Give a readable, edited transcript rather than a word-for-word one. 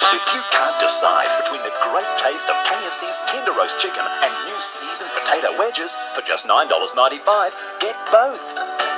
If you can't decide between the great taste of KFC's tender roast chicken and new seasoned potato wedges for just $9.95, get both.